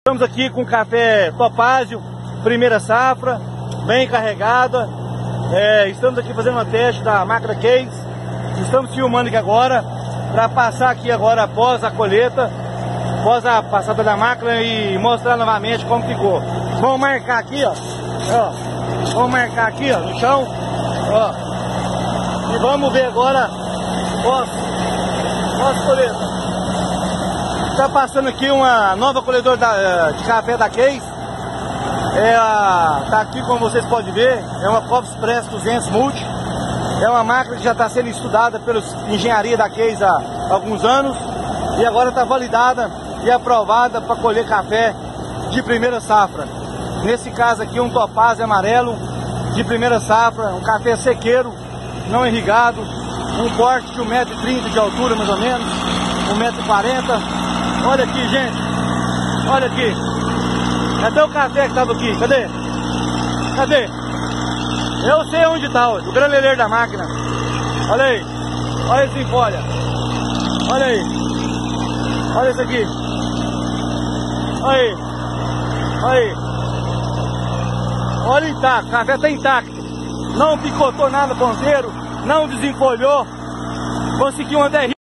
Estamos aqui com café Topázio, primeira safra, bem carregada. Estamos aqui fazendo uma teste da máquina Case. Estamos filmando aqui agora para passar aqui agora após a colheita, após a passada da máquina e mostrar novamente como ficou. Vamos marcar aqui, ó. Vamos marcar aqui, ó, no chão, ó. E vamos ver agora pós-colheita. Está passando aqui uma nova colhedora de café da Case. Tá aqui, como vocês podem ver, é uma Coffee Express 200 Multi. É uma máquina que já está sendo estudada pela engenharia da Case há alguns anos e agora está validada e aprovada para colher café de primeira safra. Nesse caso aqui, um topázio amarelo de primeira safra, um café sequeiro, não irrigado, um porte de 1,30 m de altura mais ou menos, 1,40 m. Olha aqui, gente, olha aqui. Cadê o café que estava aqui? Cadê? Eu sei onde está, o graneleiro da máquina. Olha aí, olha esse em folha. Olha aí, olha isso aqui. Olha aí, olha aí. Olha intacto, o café está intacto. Não picotou nada ponteiro, não desenfolhou. Conseguiu uma derrida.